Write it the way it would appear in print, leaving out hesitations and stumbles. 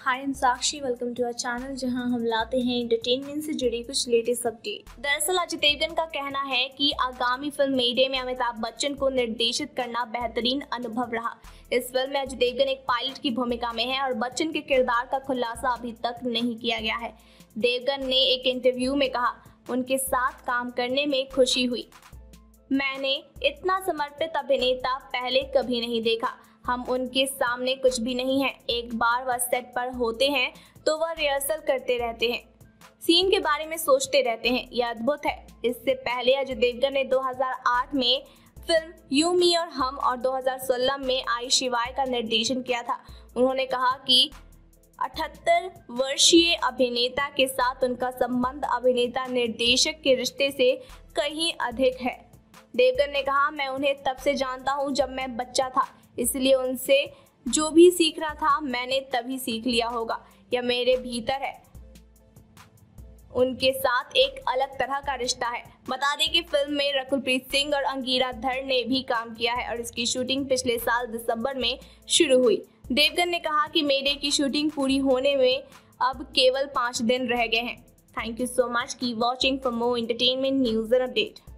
Hi I'm Sakshi, welcome to our channel जहां हम लाते हैं एंटरटेनमेंट से जुड़ी कुछ लेटेस्ट अपडेट। दरअसल अजय देवगन का कहना है कि आगामी फिल्म मेडे में अमिताभ बच्चन को निर्देशित करना बेहतरीन अनुभव रहा। इस फिल्म में अजय देवगन एक पायलट की भूमिका में है और बच्चन के किरदार का खुलासा अभी तक नहीं किया गया है। देवगन ने एक इंटरव्यू में कहा, उनके साथ काम करने में खुशी हुई। मैंने इतना समर्पित अभिनेता पहले कभी नहीं देखा। हम उनके सामने कुछ भी नहीं हैं। एक बार वह सेट पर होते हैं तो वह रिहर्सल करते रहते हैं, सीन के बारे में सोचते रहते हैं। यह अद्भुत है। इससे पहले अजय देवगन ने 2008 में फिल्म यू मी और हम और 2016 में आई शिवाय का निर्देशन किया था। उन्होंने कहा कि 78 वर्षीय अभिनेता के साथ उनका संबंध अभिनेता निर्देशक के रिश्ते से कहीं अधिक है। देवगन ने कहा, मैं उन्हें तब से जानता हूं जब मैं बच्चा था, इसलिए उनसे जो भी सीखना था मैंने तभी सीख लिया होगा। यह मेरे भीतर है। उनके साथ एक अलग तरह का रिश्ता है। बता दें कि फिल्म में रकुलप्रीत सिंह और अंगीरा धर ने भी काम किया है और इसकी शूटिंग पिछले साल दिसंबर में शुरू हुई। देवगन ने कहा कि मेडे की शूटिंग पूरी होने में अब केवल 5 दिन रह गए हैं। Thank you so much, keep watching for more entertainment news and update.